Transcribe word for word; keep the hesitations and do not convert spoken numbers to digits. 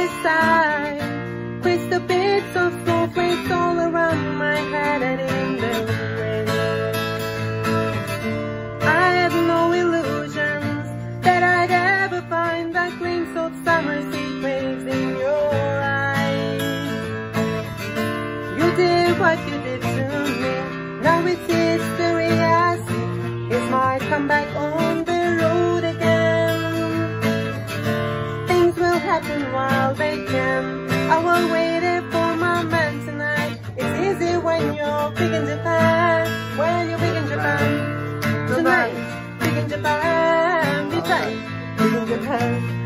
cityside. Crystal bits of snowflakes all around my head and in the rain. I had no illusions that I'd ever find that glimpse of summer heatwaves in your eyes. You did what you did to me. Now it's history I see. It's my comeback on the road again. Things will happen while they can. I will wait for my man tonight. It's easy when you're big in Japan. When you're big in Japan. Tonight, big in Japan. Be tight, big in Japan.